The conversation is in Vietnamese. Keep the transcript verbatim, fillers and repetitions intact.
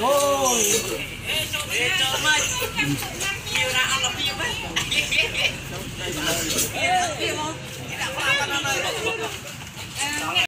Ôi. Nhiều ra ăn là phim ấy. Phim không?